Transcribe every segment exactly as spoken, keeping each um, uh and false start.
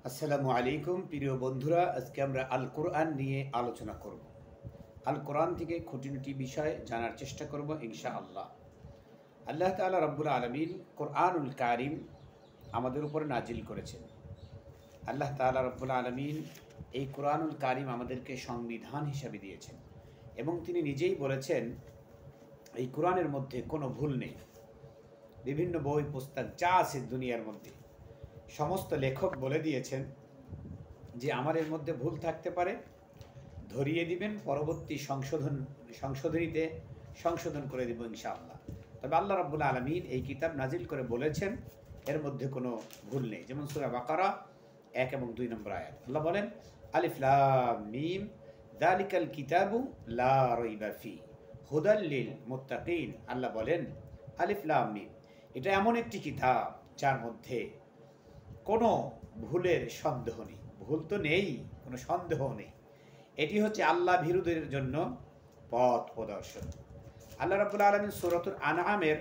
আসসালামু আলাইকুম প্রিয় বন্ধুরা, আজকে আমরা আল কোরআন নিয়ে আলোচনা করব। আল কোরআন থেকে খুঁটিনাটি বিষয় জানার চেষ্টা করব ইনশাআল্লাহ। আল্লাহ তাআলা রব্বুল আলামিন কোরআনুল কারীম আমাদের উপরে নাজিল করেছেন। আল্লাহ তাআলা রব্বুল আলামিন এই কোরআনুল কারীম আমাদেরকে সংবিধান হিসাবে দিয়েছেন এবং তিনি নিজেই বলেছেন এই কোরআনের মধ্যে কোনো ভুল নেই। বিভিন্ন বই পুস্তক যা আছে দুনিয়ার মধ্যে সমস্ত লেখক বলে দিয়েছেন যে আমার এর মধ্যে ভুল থাকতে পারে, ধরিয়ে দিবেন, পরবর্তী সংশোধন সংশোধনীতে সংশোধন করে দেব ইনশাআল্লাহ। তবে আল্লাহ রাব্বুল আলামিন এই কিতাব নাজিল করে বলেছেন এর মধ্যে কোনো ভুল নেই। যেমন সূরা বাকারা এক এবং দুই নম্বর আয়াত আল্লাহ বলেন আলিফ লাম মিম যালিকাল কিতাবু লা রাইবা ফি হুদাল লিল মুত্তাকিন। আল্লাহ বলেন আলিফ লাম মিম, এটা এমন একটি কিতাব যার মধ্যে কোনো ভুলের সন্দেহ নেই। ভুল তো নেই, কোনো সন্দেহ নেই। এটি হচ্ছে আল্লাহ ভীরুদের জন্য পথ প্রদর্শন। আল্লাহ রাব্বুল আলামিন সূরাতুল আনআমের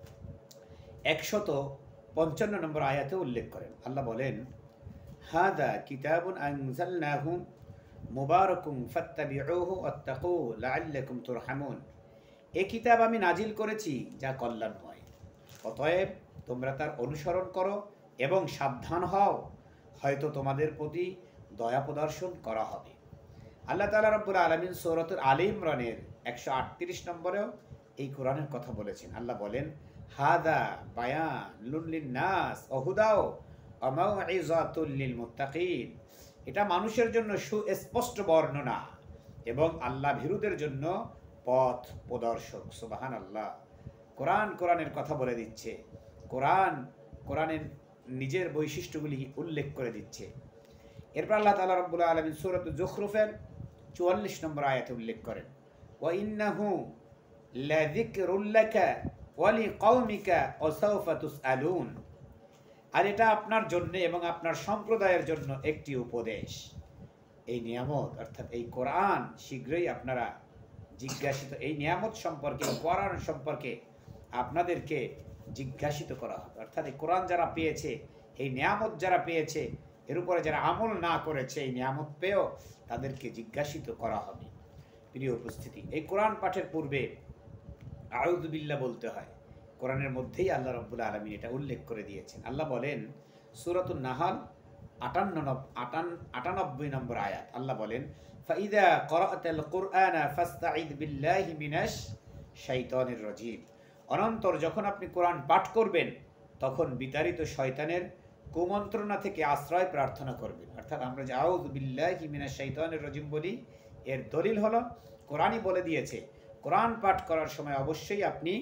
একশত পঞ্চান্ন নম্বর আয়াতে উল্লেখ করেন। আল্লাহ বলেন হাদা কিতাবুন আনজালনাহু মুবারাকুম ফাত্তাবিউহু ওয়াত্তাকু লাআল্লাকুম তুরহামুন। এই কিতাব আমি নাজিল করেছি যা কল্যাণময়, অতএব তোমরা তার অনুসরণ করো এবং সাবধান হও, হয়তো তোমাদের প্রতি দয়া প্রদর্শন করা হবে। আল্লাহ তাআলা রাব্বুল আলামিন সূরাতুল আলে ইমরানের একশো আটত্রিশ নম্বরেও এই কোরআনের কথা বলেছেন। আল্লাহ বলেন হাদা বায়ানুল লিন্নাস ওয়া হুদাও ওয়া মাউইযাতুল লিল মুত্তাকিন। এটা মানুষের জন্য সুস্পষ্ট বর্ণনা এবং আল্লাহ ভীরুদের জন্য পথ প্রদর্শক। সুবহানাল্লাহ। কোরআন কোরআনের কথা বলে দিচ্ছে, কোরআন কোরআনের নিজের বৈশিষ্ট্যগুলি উল্লেখ করে দিচ্ছে। এরপর আল্লাহ তাআলা রাব্বুল আলামিন সূরাতুল যুখরুফের চুয়াল্লিশ নম্বর আয়াতে উল্লেখ করেন ওয়া ইন্নাহু লাযিকরুল লাকা ওয়া লিকওমিকা ওয়া সাওফা তুসআলুন। আর এটা আপনার জন্য এবং আপনার সম্প্রদায়ের জন্য একটি উপদেশ। এই নিয়ামত অর্থাৎ এই কোরআন শীঘ্রই আপনারা জিজ্ঞাসিত, এই নিয়ামত সম্পর্কে, কোরআন সম্পর্কে আপনাদেরকে জিজ্ঞাসিত করা হবে। অর্থাৎ এই কোরআন যারা পেয়েছে, এই নিয়ামত যারা পেয়েছে, এর উপরে যারা আমল না করেছে, এই নিয়ামত পেয়েও তাদেরকে জিজ্ঞাসিত করা হবে। প্রিয় উপস্থিতি, এই কোরআন পাঠের পূর্বে আউযু বিল্লাহ বলতে হয়। কোরআনের মধ্যেই আল্লাহ রাব্বুল আলামিন এটা উল্লেখ করে দিয়েছেন। আল্লাহ বলেন সূরাতুন নাহাল আটান্ন আটানব্বই নম্বর আয়াত আল্লাহ বলেন ফাইদা ক্বরাআতাল কুরআনা ফাস্তাঈদ বিল্লাহি মিনাশ শাইতানির রাজীম। অনন্তর যখন আপনি কোরআন পাঠ করবেন তখন বিতাড়িত শয়তানের কুমন্ত্রণা থেকে আশ্রয় প্রার্থনা করবেন। অর্থাৎ আমরা যে আউযু বিল্লাহি মিনাশ শাইতানির রাজীম বলি, এর দলিল হলো কোরআনই বলে দিয়েছে কোরআন পাঠ করার সময় অবশ্যই আপনি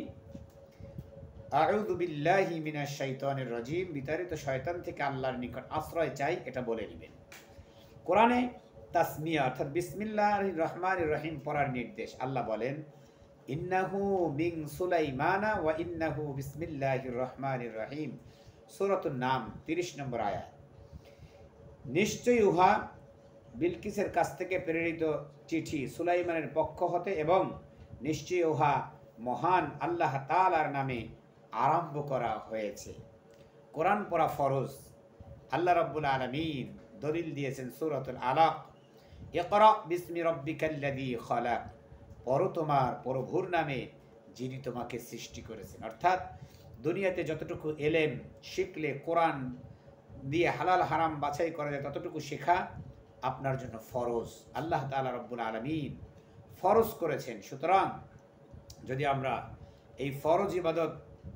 আউযু বিল্লাহি মিনাশ শাইতানির রাজীম, বিতাড়িত শয়তান থেকে আল্লাহর নিকট আশ্রয় চাই, এটা বলে নেবেন। কোরআনে তাসমিয়া অর্থাৎ বিসমিল্লাহির রহমানির রহিম পড়ার নির্দেশ। আল্লাহ বলেন ইন্নাহু মিন সুলাইমানা ওয়া ইন্নাহু বিসমিল্লাহির রহমানির রহিম। সূরাতুন নাম তিরিশ নম্বর আয়াত। নিশ্চয়ই উহা বিলকিসের কাছ থেকে প্রেরিত চিঠি সুলাইমানের পক্ষ হতে এবং নিশ্চয়ই উহা মহান আল্লাহ তাআলার নামে আরম্ভ করা হয়েছে। কোরআন পড়া ফরজ। আল্লাহ রাব্বুল আলামিন দলিল দিয়েছেন সূরাতুল আলাক ইকরা বিসমি রাব্বিকাল্লাযী খালাক। পড়ো তোমার প্রভুর নামে যিনি তোমাকে সৃষ্টি করেছেন। অর্থাৎ দুনিয়াতে যতটুকু এলেম শিখলে, কোরআন দিয়ে হালাল হারাম বাছাই করা যায়, ততটুকু শেখা আপনার জন্য ফরজ। আল্লাহ তাআলা রাব্বুল আলামিন ফরজ করেছেন। সুতরাং যদি আমরা এই ফরজ ইবাদত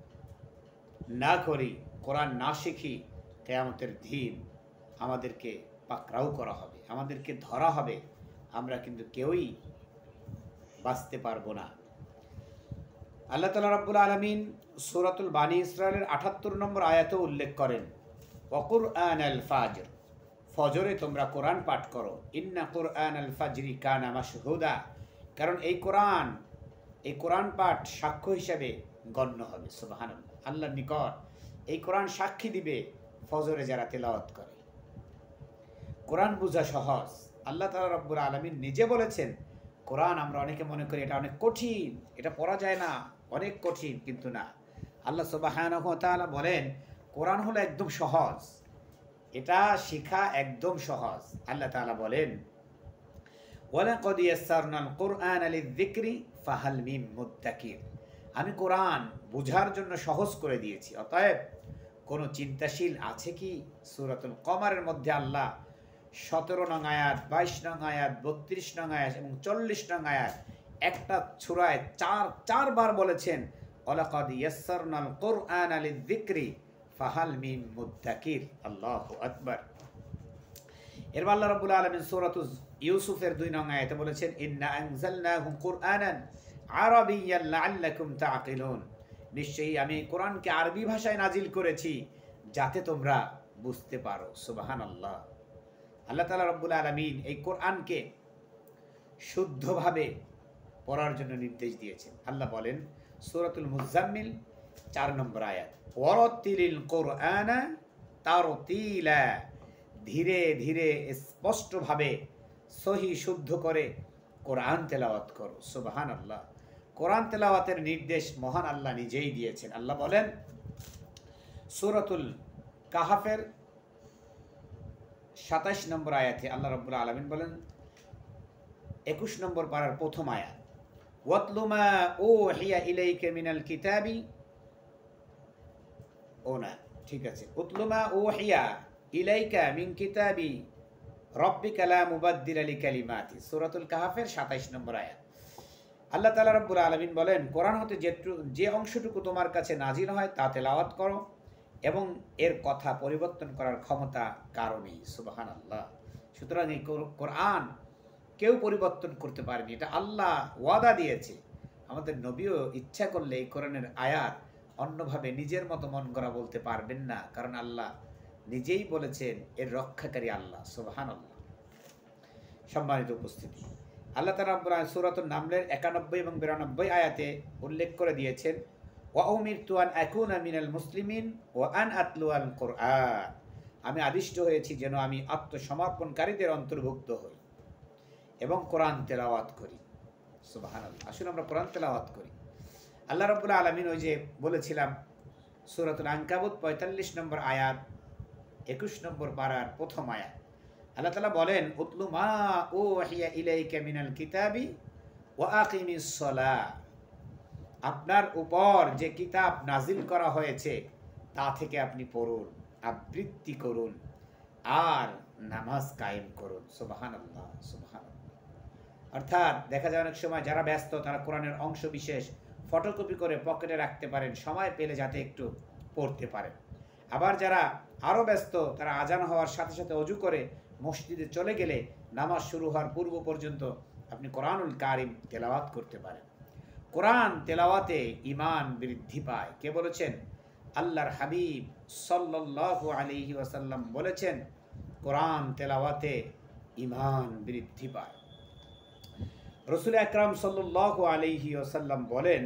না করি, কোরআন না শিখি, কিয়ামতের দিন আমাদেরকে পাকড়াও করা হবে, আমাদেরকে ধরা হবে, আমরা কিন্তু কেউই বাঁচতে পারবো না। আল্লাহ তাআলা রাব্বুল আলামিন সূরাতুল বানী ইসরাঈলের আটাত্তর নম্বর আয়াতে উল্লেখ করেন ওয়া কুরআনাল ফাজর, ফজরে তোমরা কোরআন পাঠ করো। ইন্না কুরআনাল ফাজরি কানা মাশহুদা, কারণ এই কোরআন এই কোরআন পাঠ সাক্ষ্য হিসাবে গণ্য হবে। সুবহানাল্লাহ। আল্লাহর নিকট এই কোরআন সাক্ষী দিবে ফজরে যারা তেলাওয়াত করে। কোরআন বোঝা সহজ। আল্লাহ তাআলা রাব্বুল আলামিন নিজে বলেছেন কোরআন, আমরা অনেকে মনে করি এটা অনেক কঠিন, এটা পড়া যায় না, অনেক কঠিন, কিন্তু না। আল্লাহ সুবহানাহু ওয়া তাআলা বলেন কোরআন হলো একদম সহজ। এটা শেখা একদম সহজ। আল্লাহ তাআলা বলেন, ওয়ালাকাদ ইয়াসসারনাল কুরআনা লিযিকরি ফাহাল মিন মুদ্দাকির। আমি কোরআন বোঝার জন্য সহজ করে দিয়েছি, অতএব কোনো চিন্তাশীল আছে কি? সূরাতুল কমারের মধ্যে আল্লাহ সতেরো নং আয়াত, বাইশ নং আয়াত, বত্রিশ নং আয়াত এবং চল্লিশ নং আয়াত একটা সূরায় চার চারবার বলেছেন ওয়ালাকাদ ইয়াসসারনাল কুরআনা লিযিকরি ফাহাল মিন মুদ্দাকির। আল্লাহু আকবার। এরপর আল্লাহ রাব্বুল আলামিন সূরাতুল ইউসুফের দুই নং আয়াতে বলেছেন ইন্না আনজালনাহু কুরআনান আরাবিয়্যান লাআল্লাকুম তাআকিলুন। নিশ্চয়ই আমি কোরআনকে আরবি ভাষায় নাজিল করেছি যাতে তোমরা বুঝতে পারো। সুবহানাল্লাহ। আল্লাহ তাআলা রাব্বুল আলামিন এই কোরআনকে শুদ্ধভাবে পড়ার জন্য নির্দেশ দিয়েছেন। আল্লাহ বলেন সূরাতুল মুজাম্মিল চার নম্বর আয়াত, ওয়ারাতিলিল কুরআনা তারতিলা। ধীরে ধীরে স্পষ্টভাবে সহি শুদ্ধ করে কোরআন তেলাওয়াত করো। সুবহানাল্লাহ। কোরআন তেলাওয়াতের নির্দেশ মহান আল্লাহ নিজেই দিয়েছেন। আল্লাহ বলেন সূরাতুল কাহাফের সাতাইশ নম্বর আয়াতে আল্লাহ রাব্বুল আলামিন বলেন, একুশ নম্বর পারার প্রথম আয়াত, ওয়াতলু মা উহিয়া ইলাইকা মিনাল কিতাবি। ও না, ঠিক আছে, উতলু মা উহিয়া ইলাইকা মিন কিতাবি রাব্বিকা লা মুবাদদিলা লিকালিমাতি। সূরাতুল কাহাফের সাতাইশ নম্বর আয়াত। আল্লাহ তাআলা রাব্বুল আলামিন বলেন, কোরআন হতে যে অংশটুকু তোমার কাছে নাজিল হয় তা তেলাওয়াত করো এবং এর কথা পরিবর্তন করার ক্ষমতা কারো নেই। সুবহানাল্লাহ। সুতরাং এই কোরআন কেউ পরিবর্তন করতে পারেনি, এটা আল্লাহ ওয়াদা দিয়েছে। আমাদের নবীও ইচ্ছা করলে এই কোরআনের আয়াত অন্যভাবে নিজের মতো মন গড়া বলতে পারবেন না, কারণ আল্লাহ নিজেই বলেছেন এর রক্ষাকারী আল্লাহ। সুবহানাল্লাহ। সম্মানিত উপস্থিতি, আল্লাহ তাআলা রাব্বুল আলামিন সূরাতুন নামলের একানব্বই এবং বিরানব্বই আয়াতে উল্লেখ করে দিয়েছেন, ওয়া উমিরতু আন আকুনা মিনাল মুসলিমিন ওয়া আন আতলুয়াল কুরআন। আমি আদিষ্ট হয়েছি যেন আমি আত্মসমর্পণকারীদের অন্তর্ভুক্ত হই এবং কোরআন তেলাওয়াত করি। সুবহানাল্লাহ। আসুন আমরা কোরআন তেলাওয়াত করি। আল্লাহ রাব্বুল আলামিন ওই যে বলেছিলাম সূরাতুল আনকাবুত পঁয়তাল্লিশ নম্বর আয়াত, একুশ নম্বর পারার প্রথম আয়াত, আল্লাহ তাআলা বলেন, উতলু মা উহিয়া ইলাইকা মিনাল কিতাবি ওয়া আকিমিস সালাহ। আপনার উপর যে কিতাব নাজিল করা হয়েছে তা থেকে আপনি পড়ুন, আবৃত্তি করুন আর নামাজ কায়েম করুন। সুবহানাল্লাহ, সুবহানাল্লাহ। অর্থাৎ দেখা যায় অনেক সময় যারা ব্যস্ত তারা কোরআনের অংশ বিশেষ ফটোকপি করে পকেটে রাখতে পারেন, সময় পেলে যাতে একটু পড়তে পারেন। আবার যারা আরও ব্যস্ত তারা আজান হওয়ার সাথে সাথে অজু করে মসজিদে চলে গেলে নামাজ শুরু হওয়ার পূর্ব পর্যন্ত আপনি কোরআনুল কারিম তেলাওয়াত করতে পারেন। কোরআন তেলাওয়াতে ঈমান বৃদ্ধি পায়। কে বলেছেন? আল্লাহর হাবিব সাল্লাল্লাহু আলাইহি ওয়াসাল্লাম বলেছেন, কোরআন তেলাওয়াতে ঈমান বৃদ্ধি পায়। রাসূল আকরাম সাল্লাল্লাহু আলাইহি ওয়াসাল্লাম বলেন,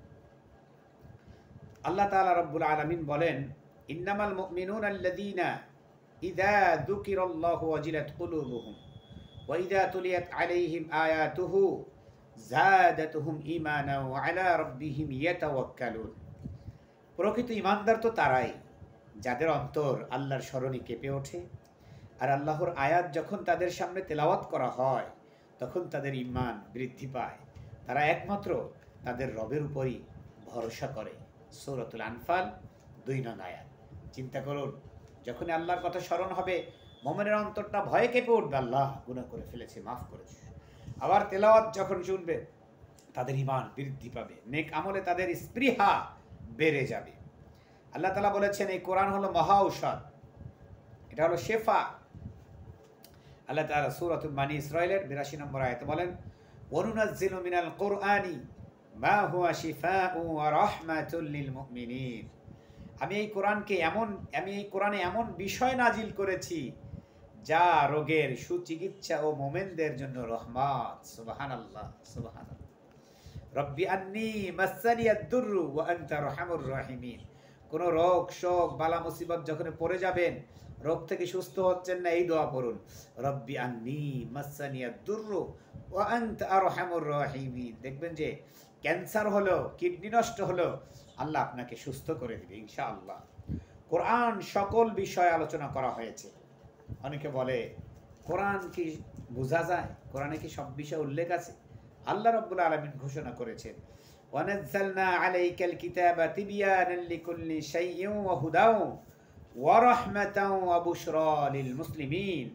আল্লাহ তাআলা রাব্বুল আলামিন বলেন, ইন্নামাল মুমিনুনা আল্লাযীনা ইযা যুকিরাল্লাহু ওয়াজিলাত কুলুবুহুম ওয়া ইযা তুলিয়াত আলাইহিম আয়াতুহু যাদাতুহুম ঈমানান ওয়া আলা রাব্বিহিম ইয়াতাওয়াক্কালুন। প্রকৃত ঈমানদার তো তারাই যাদের অন্তর আল্লাহর স্মরণে কেঁপে ওঠে, আর আল্লাহর আয়াত যখন তাদের সামনে তেলাওয়াত করা হয় তখন তাদের ঈমান বৃদ্ধি পায়। তারা একমাত্র তাদের রবের উপরই ভরসা করে। সূরাতুল আনফাল দুই নং আয়াত। চিন্তা করুন, যখন আল্লাহর কথা স্মরণ হবে মুমিনের অন্তরটা ভয়ে কেঁপে উঠবে, আল্লাহ গুনাহ করে ফেলেছে, মাফ করেছে। আবার তেলাওয়াত যখন শুনবে তাদের ঈমান বৃদ্ধি পাবে, নেক আমলে তাদের স্পৃহা বেড়ে যাবে। আল্লাহ তাআলা বলেছেন এই কোরআন হলো মহা ঔষধ, এটা হলো শেফা। আল্লাহ তাআলা সূরাতুল বানী ইসরাঈলের বিরাশি নম্বর আয়াতে বলেন, ওয়ানুনাজ্জিলু মিনাল কুরআনি মা হুয়া শিফাউ ওয়া রাহমাতুল লিল মুমিনিন। আমি এই কোরআনকে এমন আমি এই কোরআনে এমন বিষয় নাজিল করেছি যা রোগের সুচিকিৎসা ও মুমিনদের জন্য রহমত। সুবহানাল্লাহ, সুবহানাল্লাহ। রব্বি আন্নী মাসানিয়াদ দুররু ওয়া আনতা আরহামুর রাহিমিন। কোন রোগ শোক বালা মুসিবত যখন পড়ে যাবেন, রোগ থেকে সুস্থ হচ্ছেন না, এই দোয়া পড়ুন, রব্বি আন্নী মাসানিয়াদ দুররু ওয়া আনতা আরহামুর রাহিমিন। দেখবেন যে ক্যান্সার হলো, কিডনি নষ্ট হলো, আল্লাহ আপনাকে সুস্থ করে দিবে ইনশাআল্লাহ। কোরআন সকল বিষয় আলোচনা করা হয়েছে। অনেকে বলে কোরআন কি বোঝা যায়, কোরআনে কি সব বিষয় উল্লেখ আছে? আল্লাহ রাব্বুল আলামিন ঘোষণা করেছেন, ওয়ানাজ্জালনা আলাইকাল কিতাবা তিবয়ানান লিকুল্লি শাইইন ওয়া হুদাও ওয়া রাহমাতাও ওয়া বুশরা লিল মুসলিমিন।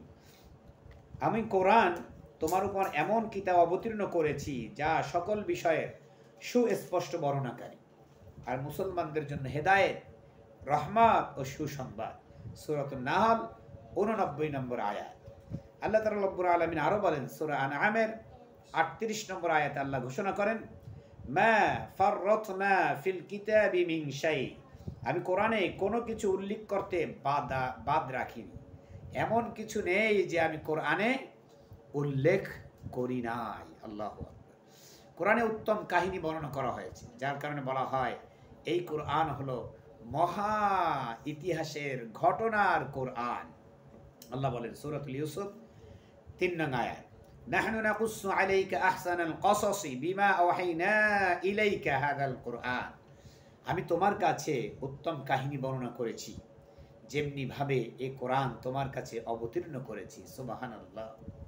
আমি কোরআন তোমার উপর এমন কিতাব অবতীর্ণ করেছি যা সকল বিষয়ের সুস্পষ্ট বর্ণনাকারী আর মুসলমানদের জন্য হেদায়েত, রহমত ও সুসংবাদ। সূরাতুন নাহল উননব্বই নম্বর আয়াত। আল্লাহ তাআলা রব্বুল আলামিন আরো বলেন সূরা আনআমের আটত্রিশ নম্বর আয়াতে আল্লাহ ঘোষণা করেন, মা ফাররাতনা ফিল কিতাবি মিন শাই। আমি কোরআনে কোনো কিছু উল্লেখ করতে বাদা বাদ রাখিনি, এমন কিছু নেই যে আমি কোরআনে উল্লেখ করি নাই। আল্লাহু আকবার। কোরআনে উত্তম কাহিনী বর্ণনা করা হয়েছে, যার কারণে বলা হয় এই কোরআন হলো মহা ইতিহাসের ঘটনার কোরআন। আল্লাহ বলেন সূরাতুল ইউসুফ তিন নং আয়াত, নাহনু নাকুসসু আলাইকা আহসানাল কসাসি বিমা আওহাইনা ইলাইকা হাযাল কুরআন। আমি তোমার কাছে উত্তম কাহিনী বর্ণনা করেছি যেমনি ভাবে এই কোরআন তোমার কাছে অবতীর্ণ করেছি। সুবহানাল্লাহ।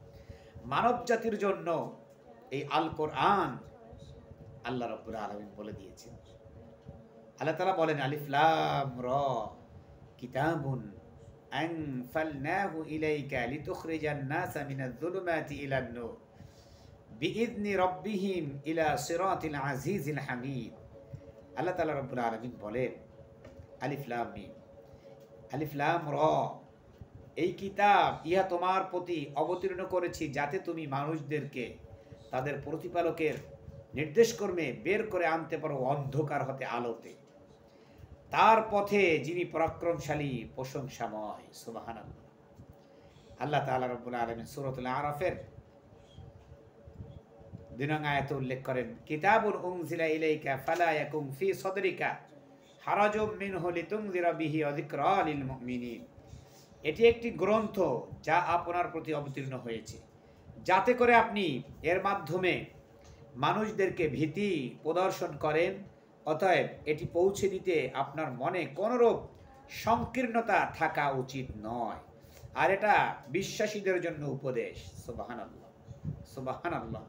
মানব জাতির জন্য এই আল কোরআন আল্লাহ রাব্বুল আলামিন বলে দিয়েছেন। আল্লাহ তাআলা বলেন, আলিফ লাম রা কিতাবুন আনফালনাহু ইলাইকা লিতুখরিজান নাসা মিনাজ যুলুমাতি ইলান নূর বিইذনি রাব্বিহিম ইলা সিরাতিল আজিজিল হামিদ। আল্লাহ তাআলা রাব্বুল আলামিন বলেন, আলিফ লাম মিম, আলিফ লাম রা, এই কিতাব ইহা তোমার প্রতি অবতীর্ণ করেছি যাতে তুমি মানুষদেরকে তাদের প্রতিপালকের নির্দেশ কর্মে বের করে আনতে পারো অন্ধকার হতে আলোতে, তার পথে যিনি পরাক্রমশালী প্রশংসাময়। সুবহানাল্লাহ। আল্লাহ তাআলা রাব্বুল আলামিন সূরাতুল আরাফের দুই নং আয়াতে উল্লেখ করেন, কিতাবুন উনজিলা ইলাইকা ফালা ইয়াকুম ফি সাদরিকা হারাজুম মিনহু লিতুনজিরা বিহি ওয়া যিকরা লিল মুমিনিন। এটি একটি গ্রন্থ যা আপনার প্রতি অবতীর্ণ হয়েছে যাতে করে আপনি এর মাধ্যমে মানুষদেরকে ভীতি প্রদর্শন করেন। অতএব এটি পৌঁছে দিতে আপনার মনে কোনরূপ সংকীর্ণতা থাকা উচিত নয়, আর এটা বিশ্বাসীদের জন্য উপদেশ। সুবহানাল্লাহ, সুবহানাল্লাহ।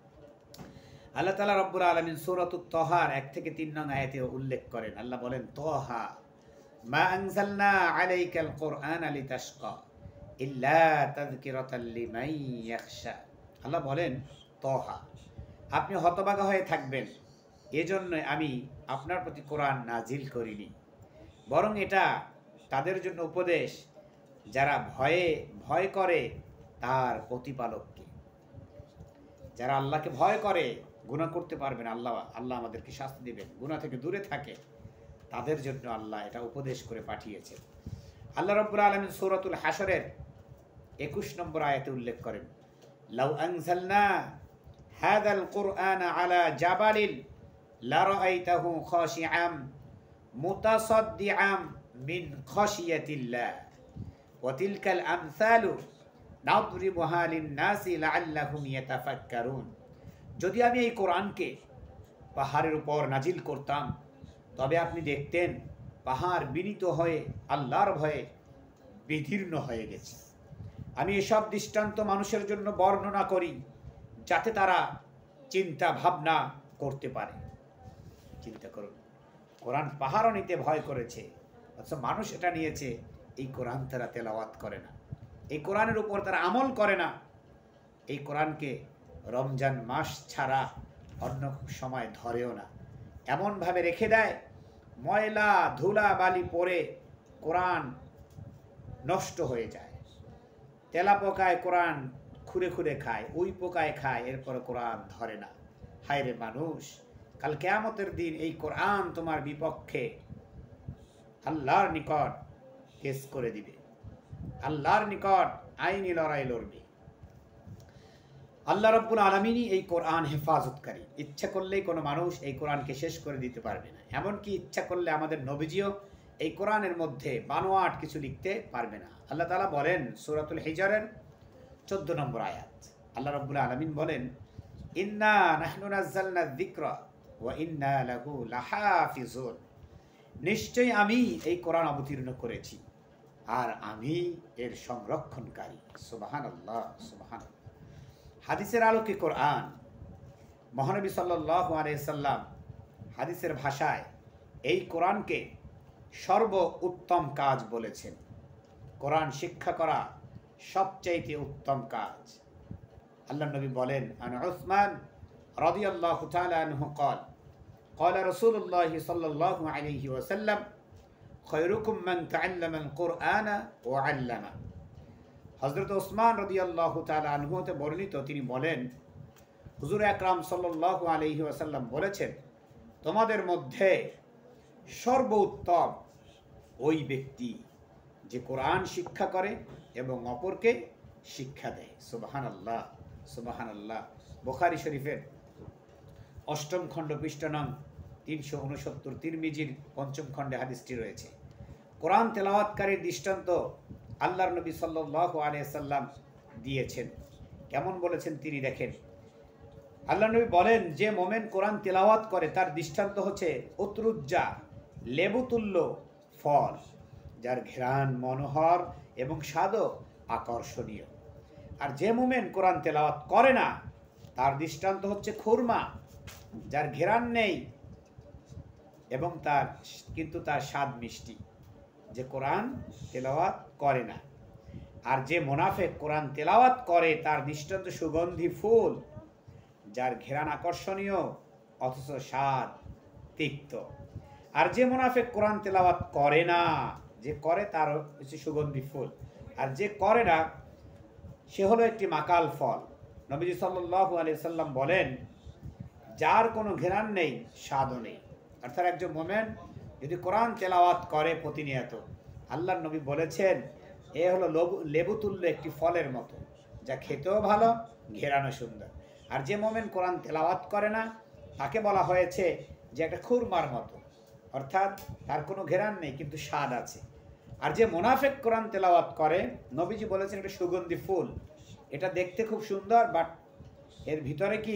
আল্লাহ তাআলা রব্বুল আলামিন সূরাতুত তাহার এক থেকে তিন নং আয়াতে উল্লেখ করেন, আল্লাহ বলেন, তাহা মা আনজালনা আলাইকাল কুরআনা লিতাশকা ইল্লা তাযকিরাতাল লিমান ইয়াখশা। আল্লাহ বলেন, তাহা, আপনি হতভাগা হয়ে থাকবেন এজন্য আমি আপনার প্রতি কোরআন নাজিল করিনি, বরং এটা তাদের জন্য উপদেশ যারা ভয়ে ভয় করে তার প্রতিপালককে। যারা আল্লাহকে ভয় করে, গুনাহ করতে পারবেন, আল্লাহ আল্লাহ আমাদেরকে শাস্তি দেবেন, গুনাহ থেকে দূরে থাকে, তাদের জন্য আল্লাহ এটা উপদেশ করে পাঠিয়েছেন। আল্লাহ রাব্বুল আলামিন সূরাতুল হাশরের একুশ নম্বর আয়াতে উল্লেখ করেন, লাউ আনজালনা হাযাল কুরআনা আলা জাবালিন লারাআইতাহু খাশিআম মুতাসাদ্দিআম মিন খাশিয়াতিল্লাহ ওয়া তিলকাল আমসালু নাদরিবুহা লিন-নাসি লাআল্লাহুম ইয়াতাফাক্কারুন। যদি আমি এই কোরআনকে পাহাড়ের উপর নাজিল করতাম তবে আপনি দেখতেন পাহাড় বিনীত হয়ে আল্লাহর ভয়ে বিদীর্ণ হয়ে গেছে। আমি এসব দৃষ্টান্ত মানুষের জন্য বর্ণনা করি যাতে তারা চিন্তা ভাবনা করতে পারে। চিন্তা করুন, কোরআন পাহাড়ও নিতে ভয় করেছে, অথচ মানুষ এটা নিয়েছে, এই কোরআন তারা তেলাওয়াত করে না, এই কোরআনের উপর তারা আমল করে না। এই কোরআনকে রমজান মাস ছাড়া অন্য সময় ধরেও না, এমনভাবে রেখে দেয় ময়লা ধুলা বালি পরে কোরআন নষ্ট হয়ে যায়। তেলা পোকায় কোরআন খুঁড়ে খুঁড়ে খায়, উই পোকায় খায়, এরপর কোরআন ধরে না। হায় রে মানুষ, কাল কিয়ামতের দিন এই কোরআন তোমার বিপক্ষে আল্লাহর নিকট কেস করে দিবে, আল্লাহর নিকট আইনি লড়াই লড়বে। আল্লাহ রাব্বুল আলামিনই এই কোরআন হেফাজতকারী। ইচ্ছা করলেই কোনো মানুষ এই কোরআনকে শেষ করে দিতে পারবে না, এমনকি ইচ্ছা করলে আমাদের নবীজিও এই কোরআনের মধ্যে বানোয়াট কিছু লিখতে পারবে না। আল্লাহ তাআলা বলেন সূরাতুল হিজরের চোদ্দ নম্বর আয়াত, আল্লাহ রাব্বুল আলামিন বলেন, ইন্না নাহনু নাযালনা যিকরা ওয়া ইন্না লাহু লাহাফিজুন। নিশ্চয়ই আমি এই কোরআন অবতীর্ণ করেছি আর আমি এর সংরক্ষণকারী। সুবহানাল্লাহ, সুবহানাল্লাহ। হাদিসের আলোকে কোরআন, মহানবী সাল্লাল্লাহু আলাইহি সাল্লাম হাদিসের ভাষায় এই কোরআনকে সর্ব উত্তম কাজ বলেছেন। কোরআন শিক্ষা করা সবচাইতে উত্তম কাজ। আল্লাহ নবী বলেন, আন উসমান রাদিয়াল্লাহু তাআলা আনহু قال قال رسول الله صلى الله عليه وسلم خيركم من تعلم القرآن وعلمه। হযরত ওসমান রাদিয়াল্লাহু তাআলা আনহু হতে বর্ণিত, তিনি বলেন, হুজুর আকরাম সাল্লাল্লাহু আলাইহি ওয়াসাল্লাম বলেছেন, তোমাদের মধ্যে সর্বোত্তম ওই ব্যক্তি যে কোরআন শিক্ষা করে এবং অপরকে শিক্ষা দেয়। সুবহানাল্লাহ, সুবহানাল্লাহ। বুখারী শরীফের অষ্টম খণ্ড পৃষ্ঠা নং তিনশো উনসত্তর, তিরমিজির পঞ্চম খণ্ডে হাদিসটি রয়েছে। কোরআন তেলাওয়াতকারীর দৃষ্টান্ত আল্লাহর নবী সাল্লাল্লাহু আলাইহি সাল্লাম দিয়েছেন। কেমন বলেছেন তিনি দেখেন। আল্লাহ নবী বলেন, যে মোমেন কোরআন তেলাওয়াত করে তার দৃষ্টান্ত হচ্ছে উতরুজ্জা, লেবুতুল্য ফল, যার ঘ্রাণ মনোহর এবং স্বাদও আকর্ষণীয়। আর যে মোমেন কোরআন তেলাওয়াত করে না তার দৃষ্টান্ত হচ্ছে খুরমা, যার ঘ্রাণ নেই এবং তার কিন্তু তার স্বাদ মিষ্টি, যে কোরআন তেলাওয়াত করে না। আর যে মুনাফিক কোরআন তেলাওয়াত করে তার দৃষ্টান্ত সুগন্ধি ফুল, যার ঘ্রাণ আকর্ষণীয় অথচ স্বাদ তিক্ত। আর যে মুনাফিক কোরআন তেলাওয়াত করে না, যে করে তার হচ্ছে সুগন্ধি ফুল, আর যে করে না সে হলো একটি মাকাল ফল। নবীজি সাল্লাল্লাহু আলাইহি সাল্লাম বলেন, যার কোনো ঘ্রাণ নেই স্বাদও নেই। অর্থাৎ একজন মোমেন যদি কোরআন তেলাওয়াত করে প্রতিনিয়ত, আল্লাহর নবী বলেছেন এ হলো লেবুতুল্য একটি ফলের মতো, যা খেতেও ভালো, ঘেরানো সুন্দর। আর যে মোমেন কোরআন তেলাওয়াত করে না তাকে বলা হয়েছে যে একটা খুরমার মতো, অর্থাৎ তার কোনো ঘেরান নেই কিন্তু স্বাদ আছে। আর যে মুনাফিক কোরআন তেলাওয়াত করে, নবীজি বলেছেন এটা সুগন্ধি ফুল, এটা দেখতে খুব সুন্দর বাট এর ভিতরে কি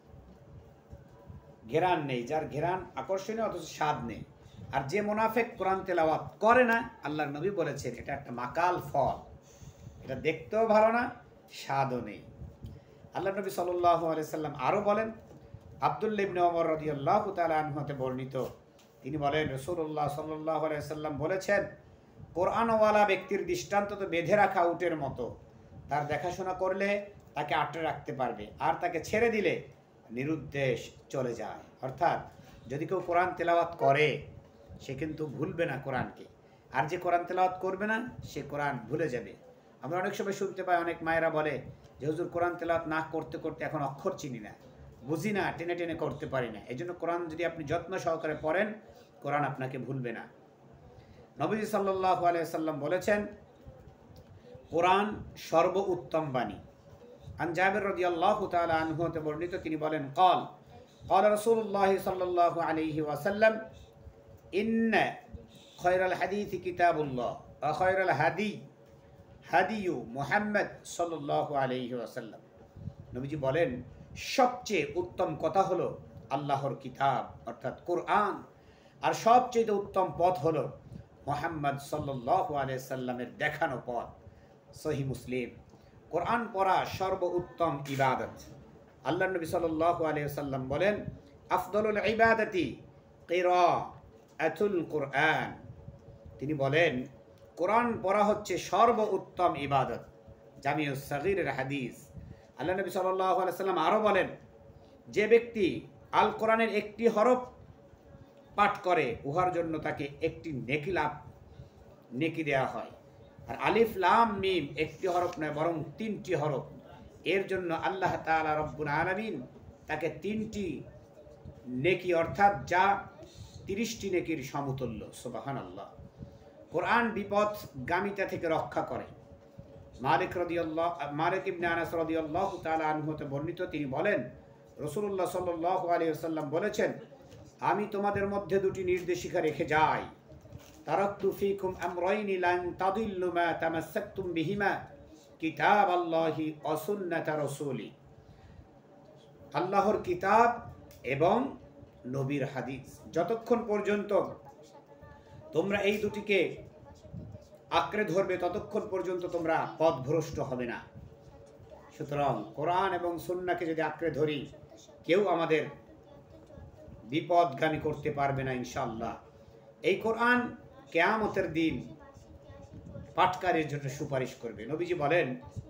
ঘেরান নেই, যার ঘেরান আকর্ষণীয় অথচ স্বাদ নেই। আর যে মুনাফিক কোরআন তেলাওয়াত করে না, আল্লাহর নবী বলেছেন এটা একটা মাকাল ফল, এটা দেখতেও ভালো না, স্বাদও নেই। আল্লাহ নবী সাল্লাল্লাহু আলাইহি সাল্লাম আরও বলেন, আব্দুল্লাহ ইবনে ওমর রাদিয়াল্লাহু তাআলা আনহু হতে বর্ণিত, তিনি বলেন, রাসূলুল্লাহ সাল্লাল্লাহু আলাইহি সাল্লাম বলেছেন, কোরআনওয়ালা ব্যক্তির দৃষ্টান্ত তো বেঁধে রাখা উটের মতো, তার দেখাশোনা করলে তাকে আটকে রাখতে পারবে, আর তাকে ছেড়ে দিলে নিরুদ্দেশ চলে যায়। অর্থাৎ যদি কেউ কোরআন তেলাওয়াত করে সে কিন্তু ভুলবে না কোরআনকে, আর যে কোরআন তেলাওয়াত করবে না সে কোরআন ভুলে যাবে। আমরা অনেক সময় শুনতে পাই, অনেক মায়েরা বলে যে হুজুর কোরআন তেলাওয়াত না করতে করতে এখন অক্ষর চিনি না, বুঝি না, টেনে টেনে করতে পারি না। এই জন্য কোরআন যদি আপনি যত্ন সহকারে পড়েন, কোরআন আপনাকে ভুলবে না। নবীজি সাল্লাল্লাহু আলাইহি সাল্লাম বলেছেন, কোরআন সর্ব উত্তম বাণী। আন জাবির রাদিয়াল্লাহু তাআলা আনহু হতে বর্ণিত, তিনি বলেন, قال قال رسول الله صلى الله عليه وسلم إن خير الحديث كتاب الله وخير الهدي هدي محمد صلى الله عليه وسلم। নবীজি বলেন, সবচেয়ে উত্তম কথা হলো আল্লাহর কিতাব অর্থাৎ কোরআন, আর সবচেয়ে উত্তম পথ হলো মুহাম্মদ সাল্লাল্লাহু আলাইহি সাল্লামের দেখানো পথ। সহিহ মুসলিম। কোরআন পড়া সর্ব উত্তম ইবাদত। আল্লাহ নবী সাল্লাল্লাহু আলাইহি সাল্লাম বলেন, আফদলুল ইবাদাতি কিরাআতুল কোরআন। তিনি বলেন, কোরআন পড়া হচ্ছে সর্ব উত্তম ইবাদত। জামিউস সাগীরের হাদিস। আল্লাহ নবী সাল্লাল্লাহু আলাইহি সাল্লাম আরও বলেন, যে ব্যক্তি আল কোরআনের একটি হরফ পাঠ করে উহার জন্য তাকে একটি নেকি লাভ নেকি দেওয়া হয়। আর আলিফ লাম মিম একটি হরফ নয় বরং তিনটি হরফ, এর জন্য আল্লাহ তাআলা রব্বুল আলামিন তাকে তিনটি নেকি অর্থাৎ যা তিরিশটি নেকির সমতুল্য। সুবহানাল্লাহ। কোরআন বিপদগামিতা থেকে রক্ষা করে। মালিক রাদিয়াল্লাহু মালিক ইবনে আনাস রাদিয়াল্লাহু তাআলা আনহু হতে বর্ণিত, তিনি বলেন, রাসূলুল্লাহ সাল্লাল্লাহু আলাইহি ওয়াসাল্লাম বলেছেন, আমি তোমাদের মধ্যে দুটি নির্দেশিকা রেখে যাই, তারাকতু ফীকুম আমরাইনি লান তাদিল্লু মা তামাসসাকতুম বিহিমা কিতাবাল্লাহি ওয়া সুন্নাতা রাসূলি। আল্লাহর কিতাব এবং নবীর হাদিস, যতক্ষণ পর্যন্ত তোমরা এই দুটিকে আঁকড়ে ধরবে ততক্ষণ পর্যন্ত তোমরা পথভ্রষ্ট হবে না। সুতরাং কোরআন এবং সুন্নাহকে যদি আঁকড়ে ধরি, কেউ আমাদের বিপদগামী করতে পারবে না ইনশাআল্লাহ। এই কোরআন কিয়ামতের দিন পাঠকারীর জন্য সুপারিশ করবে। নবীজি বলেন,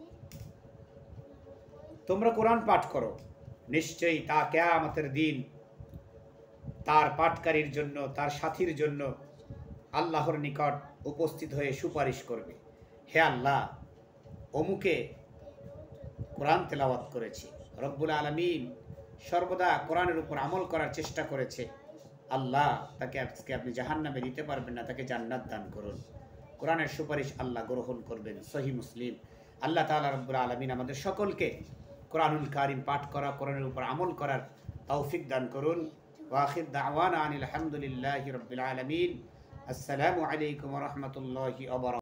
তোমরা কোরআন পাঠ করো, নিশ্চয়ই তা কিয়ামতের দিন তার পাঠকারীর জন্য, তার সাথীর জন্য আল্লাহর নিকট উপস্থিত হয়ে সুপারিশ করবে, হে আল্লাহ, অমুকে কোরআন তেলাওয়াত করেছে, রব্বুল আলামিন সর্বদা কোরআনের উপর আমল করার চেষ্টা করেছে, আল্লাহ তাকে আজকে আপনি জাহান্নামে দিতে পারবেন না, তাকে জান্নাত দান করুন। কোরআনের সুপারিশ আল্লাহ গ্রহণ করবেন। সহিহ মুসলিম। আল্লাহ তাআলা রব্বুল আলামিন আমাদের সকলকে কোরআনুল কারীম পাঠ করা, কোরআনের উপর আমল করার তৌফিক দান করুন। ওয়া আখির দাওয়ানা আনিল হামদুলিল্লাহি রাব্বিল আলামিন। আসসালামু আলাইকুম ওয়া রাহমাতুল্লাহি ওয়া বারাকাতুহু।